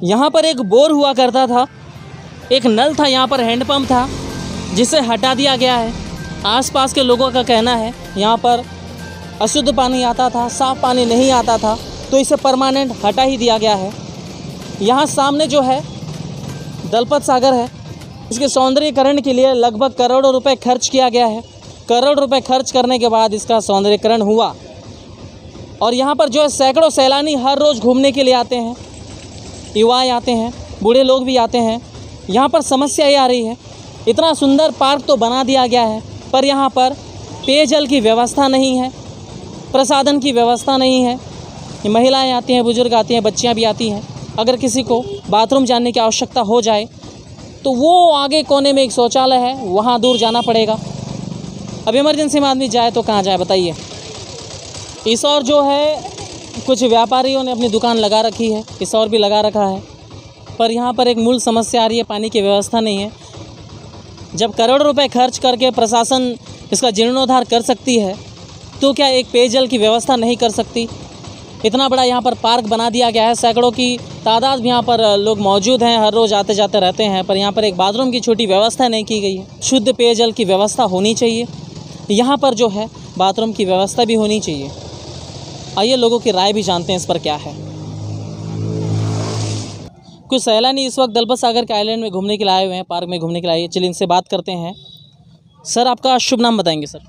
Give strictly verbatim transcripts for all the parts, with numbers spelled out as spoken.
यहाँ पर एक बोर हुआ करता था, एक नल था, यहाँ पर हैंडपम्प था जिसे हटा दिया गया है। आसपास के लोगों का कहना है यहाँ पर अशुद्ध पानी आता था, साफ़ पानी नहीं आता था, तो इसे परमानेंट हटा ही दिया गया है। यहाँ सामने जो है दलपत सागर है, इसके सौंदर्यीकरण के लिए लगभग करोड़ों रुपए खर्च किया गया है। करोड़ रुपए खर्च करने के बाद इसका सौंदर्यीकरण हुआ और यहाँ पर जो है सैकड़ों सैलानी हर रोज़ घूमने के लिए आते हैं। युवाएँ आते हैं, बूढ़े लोग भी आते हैं। यहाँ पर समस्या ये आ रही है, इतना सुंदर पार्क तो बना दिया गया है पर यहाँ पर पेयजल की व्यवस्था नहीं है, प्रसाधन की व्यवस्था नहीं है। महिलाएं आती हैं, बुजुर्ग आती हैं, बच्चियाँ भी आती हैं। अगर किसी को बाथरूम जाने की आवश्यकता हो जाए तो वो आगे कोने में एक शौचालय है, वहाँ दूर जाना पड़ेगा। अब इमरजेंसी में आदमी जाए तो कहाँ जाए बताइए। इस और जो है कुछ व्यापारियों ने अपनी दुकान लगा रखी है, इस और भी लगा रखा है, पर यहाँ पर एक मूल समस्या आ रही है, पानी की व्यवस्था नहीं है। जब करोड़ों रुपए खर्च करके प्रशासन इसका जीर्णोद्धार कर सकती है तो क्या एक पेयजल की व्यवस्था नहीं कर सकती। इतना बड़ा यहाँ पर पार्क बना दिया गया है, सैकड़ों की तादाद में यहाँ पर लोग मौजूद हैं, हर रोज़ आते जाते रहते हैं, पर यहाँ पर एक बाथरूम की छोटी व्यवस्था नहीं की गई है। शुद्ध पेयजल की व्यवस्था होनी चाहिए, यहाँ पर जो है बाथरूम की व्यवस्था भी होनी चाहिए। आइए लोगों की राय भी जानते हैं इस पर क्या है। कुछ सैलानी इस वक्त दलपत सागर के आइलैंड में घूमने के लिए आए हुए हैं, पार्क में घूमने के लिए आए हैं। चलिए इनसे बात करते हैं। सर आपका शुभ नाम बताएंगे सर?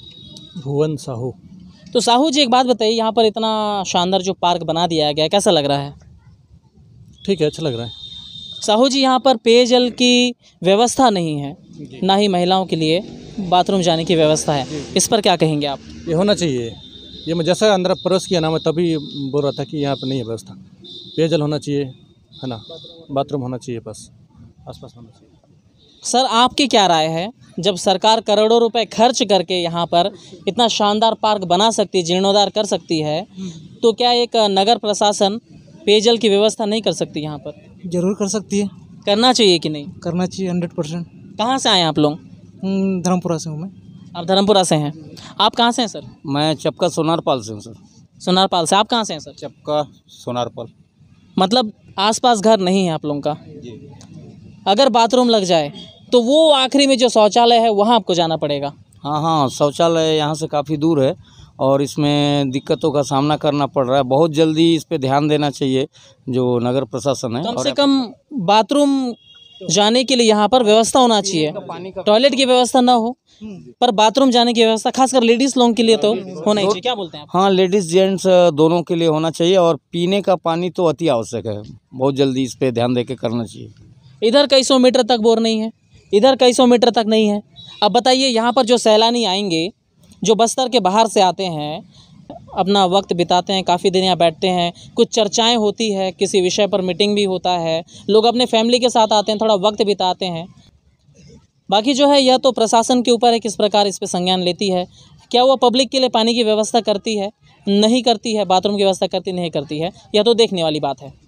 भुवन साहू। तो साहू जी एक बात बताइए, यहाँ पर इतना शानदार जो पार्क बना दिया गया है कैसा लग रहा है? ठीक है, अच्छा लग रहा है। साहू जी यहाँ पर पेयजल की व्यवस्था नहीं है, ना ही महिलाओं के लिए बाथरूम जाने की व्यवस्था है, इस पर क्या कहेंगे आप? ये होना चाहिए। ये मैं जैसा अंदर प्रवेश किया ना, मैं तभी बोल रहा था कि यहाँ पर नहीं है व्यवस्था। पेयजल होना चाहिए, है ना, बाथरूम होना चाहिए, बस आसपास होना चाहिए। सर आपकी क्या राय है, जब सरकार करोड़ों रुपए खर्च करके यहाँ पर इतना शानदार पार्क बना सकती है, जीर्णोद्धार कर सकती है, तो क्या एक नगर प्रशासन पेयजल की व्यवस्था नहीं कर सकती यहाँ पर? जरूर कर सकती है। करना चाहिए कि नहीं? करना चाहिए, हंड्रेड परसेंट। कहाँ से आए हैं आप लोग? धर्मपुरा से हूँ मैं। आप धर्मपुरा से हैं, आप कहाँ से हैं सर? मैं चपका सोनारपाल से हूँ सर। सोनारपाल से। आप कहाँ से हैं सर? चपका सोनारपाल। मतलब आसपास घर नहीं है आप लोगों का? अगर बाथरूम लग जाए तो वो आखिरी में जो शौचालय है वहाँ आपको जाना पड़ेगा। हाँ हाँ, शौचालय यहाँ से काफ़ी दूर है और इसमें दिक्कतों का सामना करना पड़ रहा है। बहुत जल्दी इस पे ध्यान देना चाहिए जो नगर प्रशासन है। कम से कम बाथरूम जाने के लिए यहाँ पर व्यवस्था होना चाहिए। टॉयलेट की व्यवस्था ना हो पर बाथरूम जाने की व्यवस्था, खासकर लेडीज़ लोगों के लिए तो होना ही चाहिए। क्या बोलते हैं आप? हाँ, लेडीज़ जेंट्स दोनों के लिए होना चाहिए और पीने का पानी तो अति आवश्यक है। बहुत जल्दी इस पे ध्यान दे के करना चाहिए। इधर कई सौ मीटर तक बोर नहीं है, इधर कई सौ मीटर तक नहीं है। अब बताइए यहाँ पर जो सैलानी आएंगे, जो बस्तर के बाहर से आते हैं, अपना वक्त बिताते हैं, काफ़ी दिन यहाँ बैठते हैं, कुछ चर्चाएं होती है, किसी विषय पर मीटिंग भी होता है, लोग अपने फैमिली के साथ आते हैं, थोड़ा वक्त बिताते हैं। बाकी जो है यह तो प्रशासन के ऊपर है किस प्रकार इस पर संज्ञान लेती है। क्या वो पब्लिक के लिए पानी की व्यवस्था करती है? नहीं करती है। बाथरूम की व्यवस्था करती नहीं करती है, यह तो देखने वाली बात है।